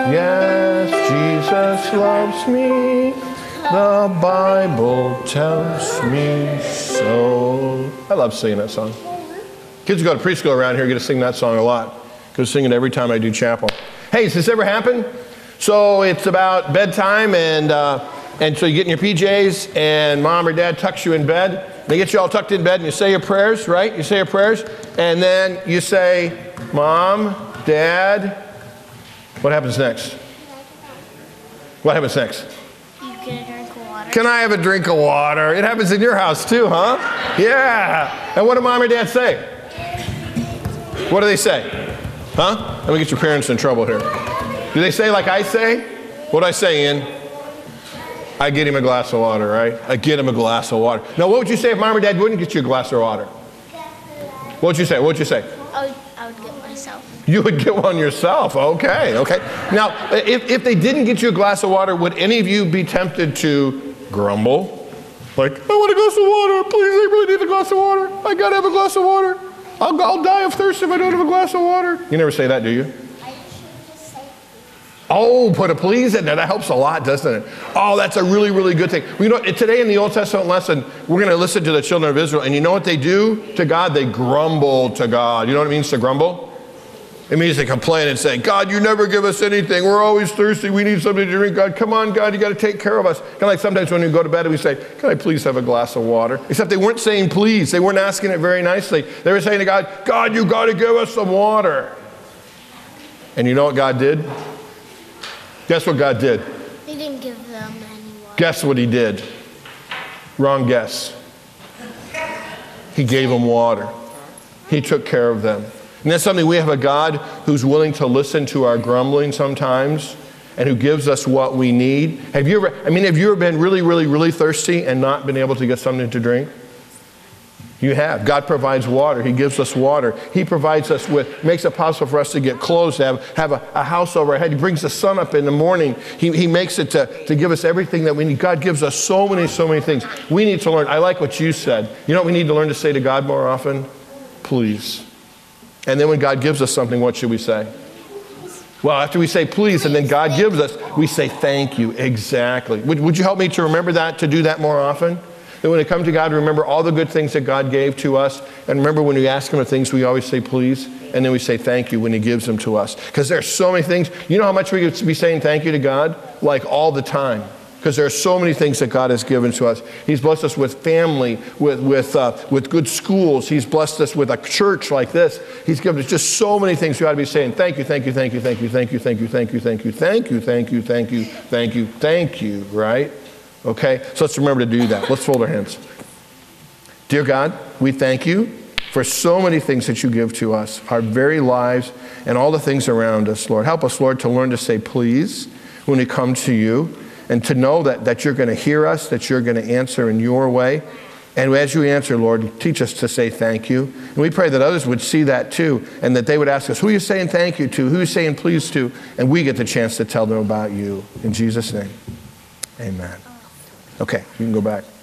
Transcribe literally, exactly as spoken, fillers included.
Yes, Jesus loves me. The Bible tells me so. I love singing that song. Kids who go to preschool around here get to sing that song a lot. Because I sing it every time I do chapel. Hey, has this ever happened? So it's about bedtime, and uh, and so you get in your P Js, and mom or dad tucks you in bed. They get you all tucked in bed, and you say your prayers, right? You say your prayers, and then you say, Mom, Dad. What happens next? What happens next? You get a drink of water. Can I have a drink of water? It happens in your house too, huh? Yeah. And what do mom or dad say? What do they say? Huh? Let me get your parents in trouble here. Do they say like I say? What do I say, Ian? I get him a glass of water, right? I get him a glass of water. Now, what would you say if mom or dad wouldn't get you a glass of water? What would you say? What would you say? I would, I would get myself. You would get one yourself. Okay, okay. Now, if, if they didn't get you a glass of water, would any of you be tempted to grumble? Like, I want a glass of water. Please, I really need a glass of water. I got to have a glass of water. I'll, I'll die of thirst if I don't have a glass of water. You never say that, do you? Oh, put a please in there. That helps a lot, doesn't it? Oh, that's a really, really good thing. You know, today in the Old Testament lesson, we're going to listen to the children of Israel. And you know what they do to God? They grumble to God. You know what it means to grumble? It means they complain and say, God, you never give us anything. We're always thirsty. We need something to drink. God, come on, God, you got to take care of us. Kind of like sometimes when we go to bed and we say, can I please have a glass of water? Except they weren't saying please. They weren't asking it very nicely. They were saying to God, God, you got to give us some water. And you know what God did? Guess what God did? He didn't give them any water. Guess what he did? Wrong guess. He gave them water. He took care of them. And that's something we have a God who's willing to listen to our grumbling sometimes and who gives us what we need. Have you ever, I mean, have you ever been really, really, really thirsty and not been able to get something to drink? You have. God provides water. He gives us water. He provides us with, makes it possible for us to get clothes, to have, have a, a house over our head. He brings the sun up in the morning. He, he makes it to, to give us everything that we need. God gives us so many, so many things. We need to learn. I like what you said. You know what we need to learn to say to God more often? Please. And then when God gives us something, what should we say? Well, after we say please, and then God gives us, we say thank you. Exactly. Would, would you help me to remember that, to do that more often? That when it comes to God, remember all the good things that God gave to us. And remember when we ask him for things, we always say please. And then we say thank you when he gives them to us. Because there are so many things. You know how much we could be saying thank you to God? Like all the time. Because there are so many things that God has given to us. He's blessed us with family, with, with, uh, with good schools. He's blessed us with a church like this. He's given us just so many things. We ought to be saying thank you, thank you, thank you, thank you, thank you, thank you, thank you, thank you, thank you, thank you, thank you, thank you, thank you, right? Okay, so let's remember to do that. Let's fold our hands. Dear God, we thank you for so many things that you give to us, our very lives and all the things around us, Lord. Help us, Lord, to learn to say please when we come to you and to know that, that you're going to hear us, that you're going to answer in your way. And as you answer, Lord, teach us to say thank you. And we pray that others would see that too and that they would ask us, who are you saying thank you to? Who are you saying please to? And we get the chance to tell them about you. In Jesus' name, amen. Okay, you can go back.